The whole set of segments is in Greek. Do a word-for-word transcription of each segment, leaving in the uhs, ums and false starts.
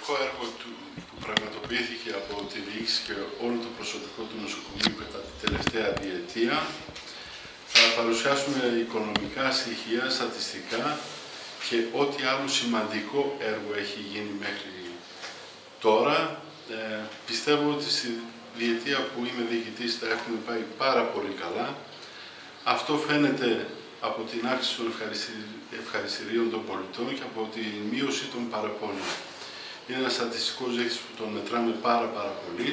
σημαντικό έργο του, που πραγματοποιήθηκε από τη διοίκηση και όλο το προσωπικό του νοσοκομείου κατά τη τελευταία διετία. Θα παρουσιάσουμε οικονομικά στοιχεία, στατιστικά και ό,τι άλλο σημαντικό έργο έχει γίνει μέχρι τώρα. Ε, πιστεύω ότι στη διετία που είμαι διοικητής θα έχουμε πάει πάρα πολύ καλά. Αυτό φαίνεται από την αύξηση των ευχαριστηρίων των πολιτών και από τη μείωση των παραπώνων. Είναι ένα στατιστικό δείκτης που τον μετράμε πάρα πάρα πολύ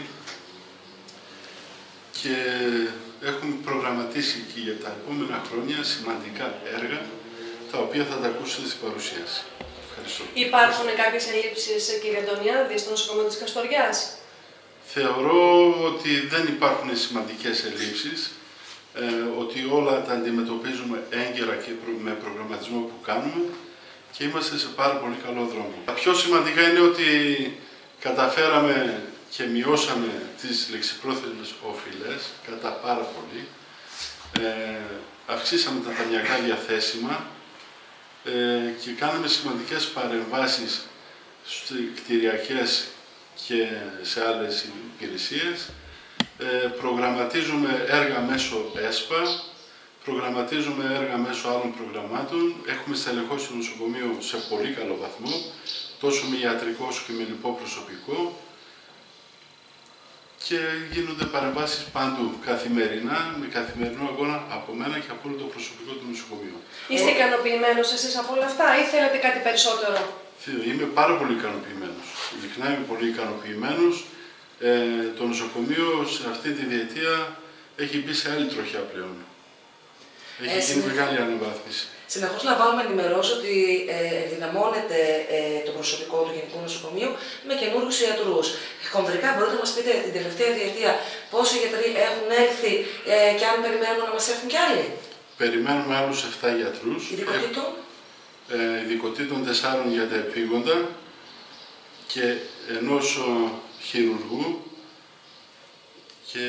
και έχουμε προγραμματίσει και για τα επόμενα χρόνια σημαντικά έργα τα οποία θα τα ακούσετε στην παρουσίαση. Ευχαριστώ. Υπάρχουν κάποιες ελλείψεις, κύριε Αντωνιάδη, στο νοσοκομείο της Καστοριάς? Θεωρώ ότι δεν υπάρχουν σημαντικές ελλείψεις, ε, ότι όλα τα αντιμετωπίζουμε έγκαιρα και με προγραμματισμό που κάνουμε και είμαστε σε πάρα πολύ καλό δρόμο. Τα πιο σημαντικά είναι ότι καταφέραμε και μειώσαμε τις λεξιπρόθεσμες οφειλές κατά πάρα πολύ. Ε, αυξήσαμε τα ταμιακά διαθέσιμα ε, και κάναμε σημαντικές παρεμβάσεις στις κτηριακές και σε άλλες υπηρεσίες. Ε, προγραμματίζουμε έργα μέσω ΕΣΠΑ, προγραμματίζουμε έργα μέσω άλλων προγραμμάτων. Έχουμε στελεχώσει το νοσοκομείο σε πολύ καλό βαθμό, τόσο με ιατρικό όσο και με λοιπό προσωπικό. Και γίνονται παρεμβάσεις παντού, καθημερινά, με καθημερινό αγώνα από μένα και από όλο το προσωπικό του νοσοκομείου. Είστε ικανοποιημένος εσείς από όλα αυτά ή θέλετε κάτι περισσότερο? Είμαι πάρα πολύ ικανοποιημένος. Ειλικρινά είμαι πολύ ικανοποιημένος. Ε, το νοσοκομείο σε αυτή τη διετία έχει μπει σε άλλη τροχιά πλέον. Έχει γίνει ε, μεγάλη αναβάθμιση. Συνεχώς λαμβάνουμε ενημερώσεις ότι ε, δυναμώνεται ε, το προσωπικό του Γενικού Νοσοκομείου με καινούριους ιατρούς. Χονδρικά μπορείτε να μας πείτε την τελευταία διετία πόσοι γιατροί έχουν έλθει ε, και αν περιμένουμε να μας έρθουν κι άλλοι? Περιμένουμε άλλους επτά γιατρούς. Ειδικοτήτων? Ε, ειδικοτήτων τεσσάρων για τα επίγοντα και ενός χειρουργού και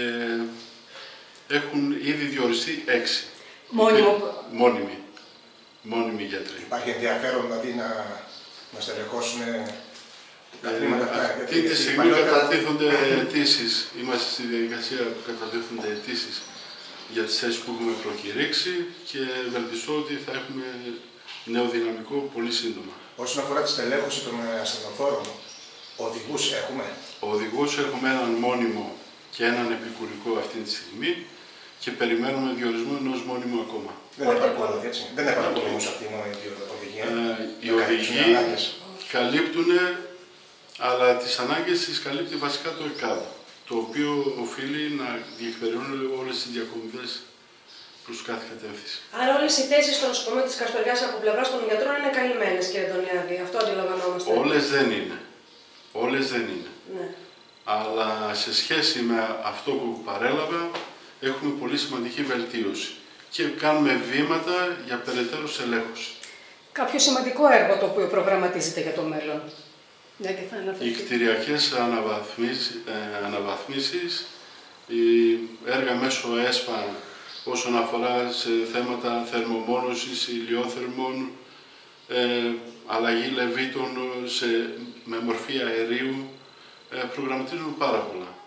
έχουν ήδη διοριστεί έξι. Μόνιμο. Μόνιμοι. Μόνιμοι γιατροί. Υπάρχει ενδιαφέρον δηλαδή να, να στελεχώσουν τα ε, χρήματα αυτά? Αυτή τη στιγμή κατατίθενται αιτήσεις. Είμαστε στη διαδικασία που κατατίθενται αιτήσεις για τις θέσεις που έχουμε προκηρύξει και ευελπιστώ ότι θα έχουμε νέο δυναμικό πολύ σύντομα. Όσον αφορά τη στελέχωση των ασθενοφόρων, οδηγούς έχουμε? Οδηγούς έχουμε έναν μόνιμο και έναν επικουρικό αυτή τη στιγμή και περιμένουμε διορισμό ενός μόνιμου ακόμα. Δεν επαρκούν, έτσι. Δεν επαρκούν όμως αυτή η μόνη οδηγία. Ε, οι οδηγοί καλύπτουν, αλλά τις ανάγκες τις καλύπτει βασικά το ΕΚΑΔ, το οποίο οφείλει να διεκπεραιώνει όλες τις διακομιδές προς κάθε κατεύθυνση. Άρα όλες οι θέσεις στο νοσοκομείο της Καστοριάς από πλευράς των γιατρών είναι καλυμμένες, κύριε Αντωνιάδη. Αυτό αντιλαμβανόμαστε. Όλες δεν είναι. Όλες δεν είναι. Ναι. Αλλά σε σχέση με αυτό που παρέλαβα, έχουμε πολύ σημαντική βελτίωση και κάνουμε βήματα για περαιτέρω στελέχωση. Κάποιο σημαντικό έργο το οποίο προγραμματίζεται για το μέλλον? Ναι, και θα οι κτηριακές αναβαθμίσεις, ε, αναβαθμίσεις, οι έργα μέσω ΕΣΠΑ όσον αφορά σε θέματα θερμομόνωσης, ηλιόθερμων, ε, αλλαγή λεβίτων σε, με μορφή αερίου, ε, προγραμματίζουμε πάρα πολλά.